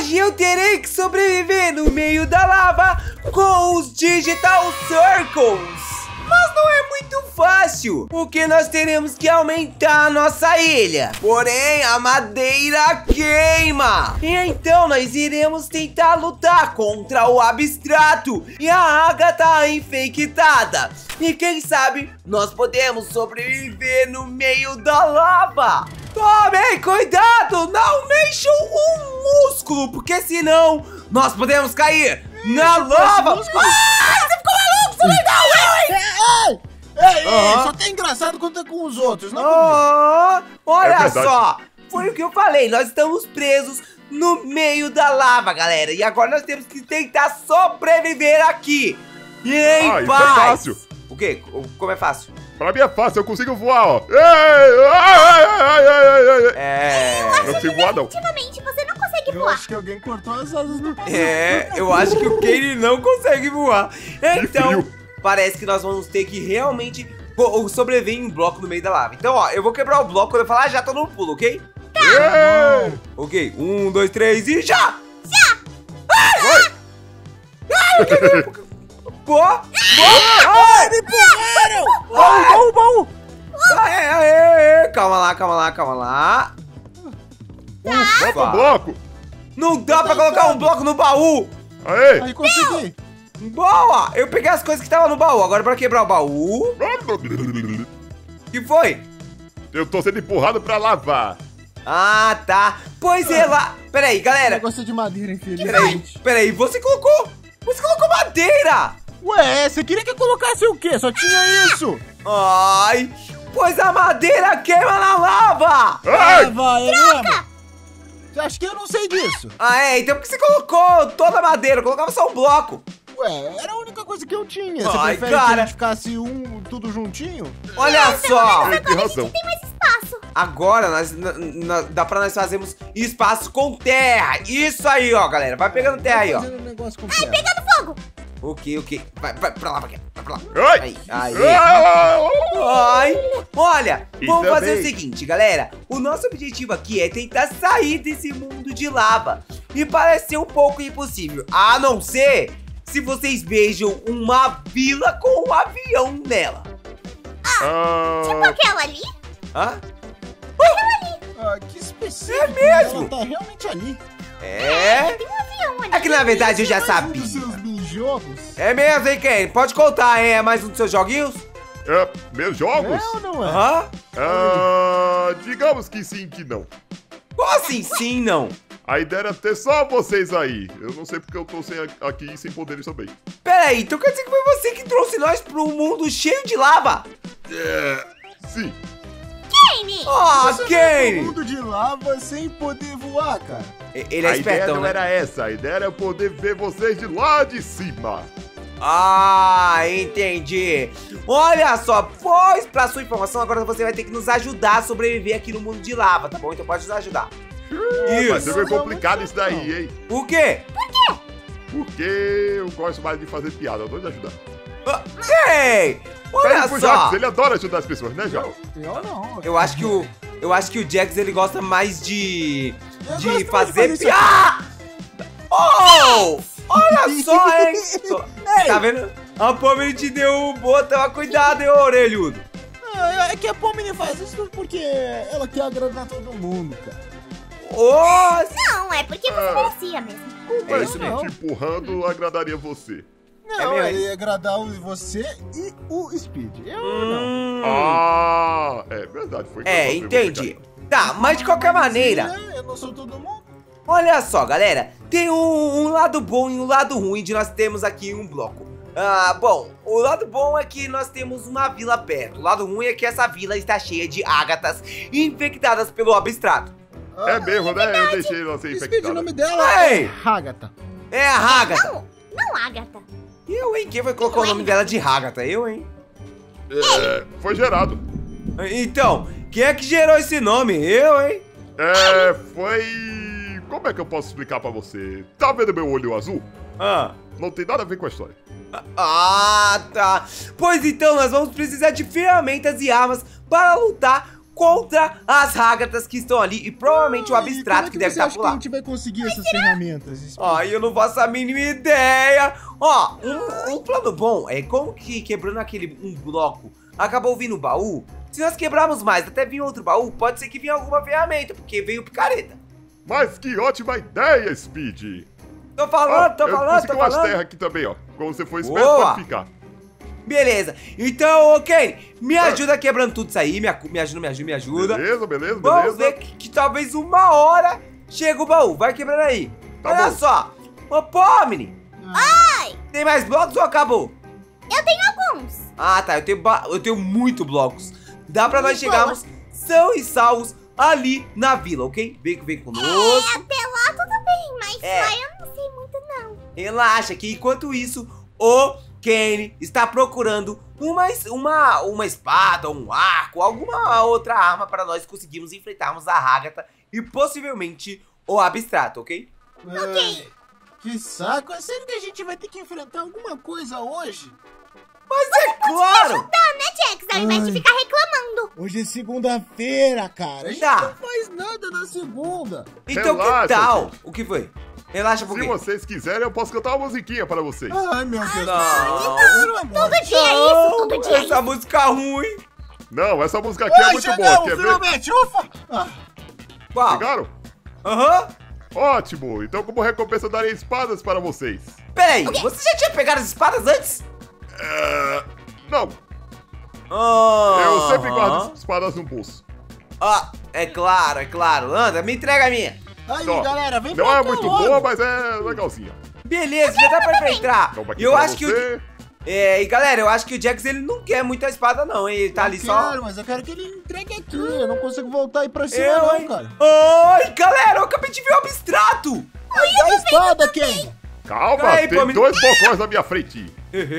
Hoje eu terei que sobreviver no meio da lava com os Digital Circles. Mas não é muito fácil, porque nós teremos que aumentar a nossa ilha. Porém, a madeira queima. E então nós iremos tentar lutar contra o Abstrato e a Agatha infectada. E quem sabe nós podemos sobreviver no meio da lava. Tomem cuidado, não mexam um músculo, porque senão nós podemos cair na lava. Você ficou maluco, você vai dar Ei, só tá engraçado quando tá com os outros, não comigo. Olha só, foi o que eu falei, nós estamos presos no meio da lava, galera. E agora nós temos que tentar sobreviver aqui. E em isso paz. é fácil. O quê? Como é fácil? Pra mim é fácil, eu consigo voar, ó. Não consigo voar, não. Definitivamente, você não consegue Eu voar. acho que alguém cortou as asas do passarinho. Eu acho que o Kenny não consegue voar. Então, frio. parece que nós vamos ter que realmente sobreviver em um bloco no meio da lava. Então, ó, eu vou quebrar o bloco quando eu falar já tô no pulo, ok? Ok, 1, 2, 3 e já! Boa! Ai, me empurraram! Baú! Calma lá. Bota um bloco. Não dá pra colocar um bloco no baú! Aê! Aí, consegui. Boa! Eu peguei as coisas que estavam no baú. Agora pra quebrar o baú... O que foi? Eu tô sendo empurrado pra lavar. Ah, tá. Pois é lá... Peraí, galera. Negócio de madeira, infelizmente. Peraí, você colocou madeira! Ué, você queria que eu colocasse o quê? Só tinha isso! Ai, pois a madeira queima na lava! Ai! Vai, é mesmo? Você acha que eu não sei disso? Então por que você colocou toda a madeira? Eu colocava só um bloco. Ué, era a única coisa que eu tinha. Você Ai, prefere que cara. a gente ficasse tudo juntinho? Olha só! Tem razão. Tem mais espaço. Agora dá pra nós fazermos espaço com terra. Isso aí, ó, galera. Vai pegando terra aí, ó. Fazendo um negócio com Ai, pegando fogo. Ok. Vai pra lá, vai pra lá. Ai! Aí. Ah! Ai, olha, vamos Ainda fazer bem. o seguinte, galera. O nosso objetivo aqui é tentar sair desse mundo de lava. E parece ser um pouco impossível, a não ser se vocês vejam uma vila com um avião nela. Tipo aquela ali. Hã? Ah, que específico. É mesmo? Ela tá realmente ali. Tem um avião ali. É que na verdade eu já Mais um sabia. dos seus minijogos? É mesmo, hein, Ken? Pode contar, hein? É mais um dos seus joguinhos? Meus jogos? É ou não é? Aham. Digamos que sim, que não. Como assim sim, não? A ideia era ter só vocês aí. Eu não sei porque eu tô aqui sem poderes também. Pera aí, então quer dizer que foi você que trouxe nós para um mundo cheio de lava? Sim. Kenny. Você vai pro Ken! mundo de lava sem poder voar, cara. Ele é A ideia espertão, não né? era essa. A ideia era poder ver vocês de lá de cima. Ah, entendi. Olha só, pois pra sua informação, agora você vai ter que nos ajudar a sobreviver aqui no mundo de lava, tá bom? Então pode nos ajudar. Vai ser Isso. meio complicado isso daí, hein? O quê? Porque eu gosto mais de fazer piada. Eu tô de ajudar. Ei, olha Pede pro só. Jax, ele adora ajudar as pessoas, né, Jax? Eu não. Eu acho que o Jax, ele gosta mais de gosto mais de fazer fazer isso piada. Oh! Olha só, hein? Tá vendo? A Pomini te derrubou, toma cuidado, hein, orelhudo. É que a Pomini faz isso porque ela quer agradar todo mundo, cara. Nossa! Não, é porque você merecia mesmo. É isso mesmo. Te empurrando agradaria você. Não, mesmo? ele ia agradar você e o Speed. Eu não. É verdade. Foi Entendi. Tá, mas de qualquer maneira, Eu não sou todo mundo. olha só, galera. Tem um lado bom e um lado ruim de nós termos aqui um bloco. Bom, o lado bom é que nós temos uma vila perto. O lado ruim é que essa vila está cheia de ágatas infectadas pelo Abstrato. É mesmo, né? Eu deixei ela ser Speed, o infectada. nome dela Ei! é Hagatha. É a Hagata. Não, Agatha. Eu, hein? Quem foi colocar o nome dela de Hagata? Eu, hein? Foi gerado. Então, quem é que gerou esse nome? Eu, hein? Foi... Como é que eu posso explicar pra você? Tá vendo meu olho azul? Não tem nada a ver com a história. Ah, tá. Pois então, nós vamos precisar de ferramentas e armas para lutar contra as Hagatas que estão ali e provavelmente o Abstrato que deve estar por que a lá. gente vai conseguir essas ferramentas? Ai, eu não faço a mínima ideia. Ó, um plano bom é como que quebrando um bloco acabou vindo o baú. Se nós quebrarmos mais até vir outro baú, pode ser que venha alguma ferramenta, porque veio picareta. Mas que ótima ideia, Speed. Tô falando, tô Eu falando, consegui tô umas falando. terras aqui também, ó. Como você for esperto, Boa. pode ficar. Beleza, então, ok, me ajuda quebrando tudo isso aí, me ajuda. Beleza. Vamos ver que talvez 1 hora chega o baú, vai quebrando aí. Tá Olha bom. só, ô Pomni, Oi! tem mais blocos ou acabou? Eu tenho alguns. Ah, tá, eu tenho muito blocos. Dá pra nós Boa. chegarmos são e salvos ali na vila, ok? Vem conosco. Até lá tudo bem, mas lá eu não sei muito não. Relaxa que enquanto isso, o Kenny está procurando uma espada, um arco, alguma outra arma para nós conseguirmos enfrentarmos a Hagata e possivelmente o Abstrato, ok? Ok. Que saco. É sério que a gente vai ter que enfrentar alguma coisa hoje? Mas é claro! Tá, né, Jax? Ao invés de ficar reclamando. Hoje é segunda-feira, cara. A gente Tá. não faz nada na segunda. Então Relaxa, que tal? gente. O que foi? Relaxa um Se pouquinho. vocês quiserem, eu posso cantar uma musiquinha para vocês. Ai, meu Deus do Não. céu. Pelo amor Todo dia é isso, todo dia é Essa isso. música ruim. Não, essa música aqui é muito boa. Quer ver? finalmente, ufa. Ah, Qual? Pegaram? Aham. Ótimo. Então, como recompensa, eu darei espadas para vocês. Peraí, você já tinha pegado as espadas antes? Não, Ah, eu sempre guardo as espadas no bolso. Ah, é claro. Anda, me entrega a minha. aí, Ó, galera, vem Não pra é cá muito logo. boa, mas é legalzinha. Beleza, já dá pra enfrentar. Toma aqui Eu pra acho que você. o... É, e galera, eu acho que o Jax, ele não quer muita espada não, hein? Ele tá ali só... Quero, mas eu quero que ele entregue aqui. Eu não consigo voltar aí pra cima, Eu, não, hein? cara. Ai, galera, eu acabei de ver o Abstrato. Ai, dá a espada, Ken. Calma, Aí, tem Pomni. 2 bocões na minha frente.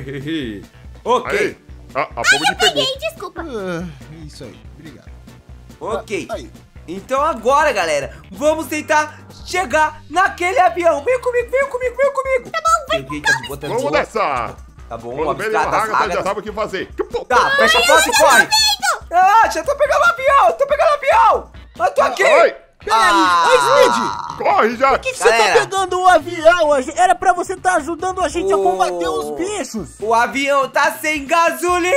Ok, Aí, a Pomni pegou. Peguei, desculpa. Isso aí, obrigado. ok. Aí. Então agora, galera, vamos tentar chegar naquele avião. Vem comigo. Tá bom, Vamos nessa. Tá bom, o Quando vem uma Abstrato das Hagata, já Hagatas. sabe o que fazer. Tá, fecha a porta e corre. Ah, já tô pegando o avião. Eu tô aqui. Ai, Peraí, ô Speed! corre já. Por que você Galera. tá pegando o avião? Era pra você estar ajudando a gente a combater os bichos. O avião tá sem gasolina.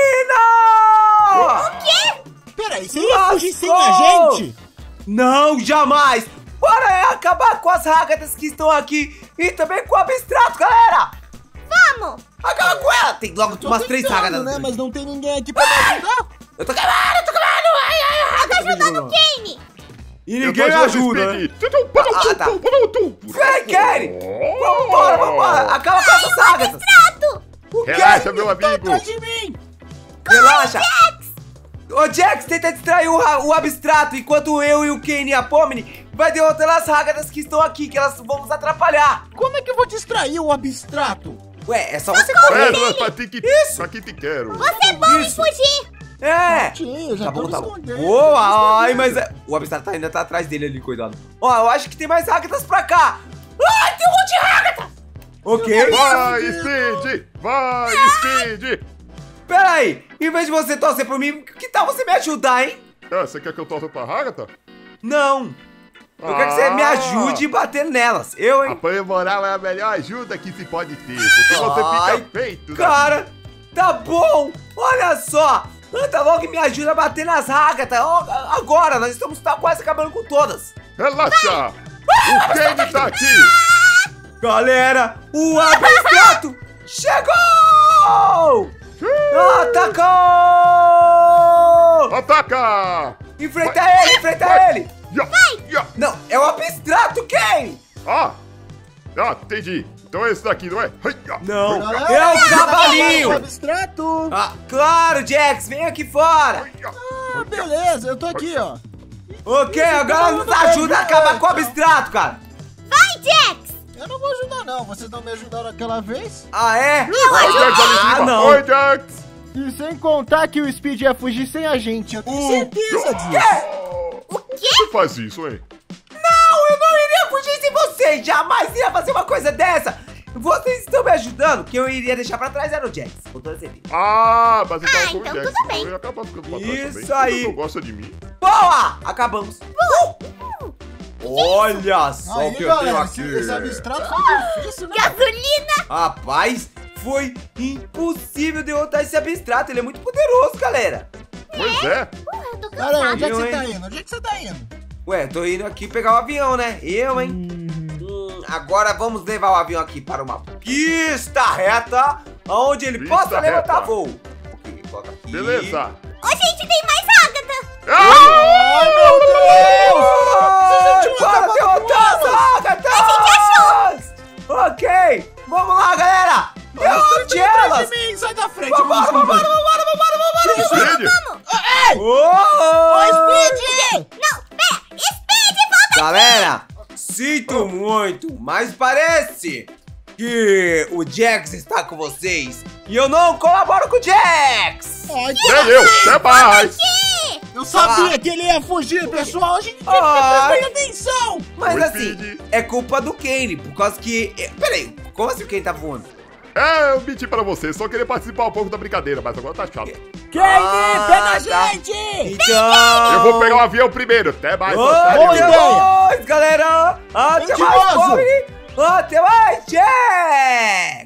Peraí, você ia fugir sem a Lascou! gente? Não, jamais. Bora acabar com as Hagatas que estão aqui e também com o Abstrato, galera. Vamos. Acaba com ela. Tem logo umas 3 tentando, Hagatas. né? Mas não tem ninguém aqui pra me ajudar. Eu tô queimando. Ai. Tá ajudando o Kenny. E Eu ninguém tô me ajudando ajuda, o né? Speed. tá. Vem, Vem, Kenny. Vambora. Acaba com essas Hagatas. Prato. O quê? Relaxa, meu Tá amigo. atrás de mim. Relaxa. Ô, Jax, tenta distrair o Abstrato enquanto eu e o Kenny e a Pomni vai derrotando as Hagatas que estão aqui, que elas vão nos atrapalhar. Como é que eu vou distrair o Abstrato? Ué, é só você correr. Isso. Pra que te quero. Você é bom em Isso. fugir. É. Tio, já Tá tô bom, me tá bom. escondendo. Boa, ai, mas o Abstrato ainda tá atrás dele ali, cuidado. Ó, eu acho que tem mais Hagatas pra cá. Ai, tem um monte de Hagata. Ok. Vai, Speed. Vai, Speed. Pera aí, em vez de você torcer por mim, que tal você me ajudar, hein? Você quer que eu torça pra Hagata? Não. Eu quero que você me ajude batendo nelas. Eu, hein? Apoio moral é a melhor ajuda que se pode ter, porque você Ai, fica feito. Cara, tá bom. Olha só. Anda logo e me ajuda a bater nas Hagatas. Ó, agora, nós estamos quase acabando com todas. Relaxa. O Kenny tá aqui. Galera, o Abstrato chegou! Atacou! Ataca. Enfrenta Vai, ele, enfrenta vai. ele! Ya. Não, é o Abstrato, quem? Entendi. Então é esse daqui, não é? Ai, ya. Não, Galera, é o O cavalinho! Abstrato. Ah, claro, Jax, vem aqui fora! Ai, ya. Ah, beleza, eu tô aqui, ó. Ok, agora nos ajuda a acabar com o Abstrato, cara! Vai, Jax. Eu não vou ajudar, não. Vocês não me ajudaram aquela vez? Ah, é? Oi, Jax, ali em Ah, cima. não! Oi, Jax. E sem contar que o Speed ia fugir sem a gente. Eu tenho certeza disso. O quê? Você faz isso, hein? Não, eu não iria fugir sem você! Jamais iria fazer uma coisa dessa! Vocês estão me ajudando? Que eu iria deixar pra trás era o Jax, com toda certeza. Ah, mas eu tava com o então Jax, tudo então bem. eu ia acabar ficando pra trás também. Isso aí. Você não gosta de mim? Boa! Acabamos. Olha só o Aí, que eu tenho galera, aqui. esse abstrato foi difícil, né? Gasolina! Rapaz, foi impossível derrotar esse abstrato. Ele é muito poderoso, galera. Pois é. Eu tô Cara, cansada. onde é que você hein? tá indo? Onde é que você tá indo? Ué, tô indo aqui pegar o avião, né? Eu, hein? Agora vamos levar o avião aqui para uma pista reta, onde ele Pista possa levantar reta. voo. Ok, coloca aqui. Beleza. Ô, gente, tem mais Agatha! Ah! Ai, meu Deus! Bora tinham acabado derrotar com as Agatas! Ok, vamos lá, galera! Derrote elas! De mim, sai da frente, Vambora, vamos, vambora, vambora, vambora, vambora! Speed! Ei! Oh! Speed! Não, pera! Speed, volta! Galera, sinto muito, mas parece que o Jax está com vocês e eu não colaboro com o Jax! Ai, Nem eu, até mais! eu sabia que ele ia fugir, pessoal. A gente tem que Ai. prestar atenção. Mas Oi, assim, Speed. é culpa do Kane, por causa que... Peraí, como assim o Kane tá voando? É, eu menti pra você, só queria participar um pouco da brincadeira, mas agora tá chato. Kane, pega a tá. gente! Então... Eu vou pegar o avião primeiro, até mais, Oi, otário. boa ideia. galera! Até mais, Mentiroso. pobre! Até mais, Jax!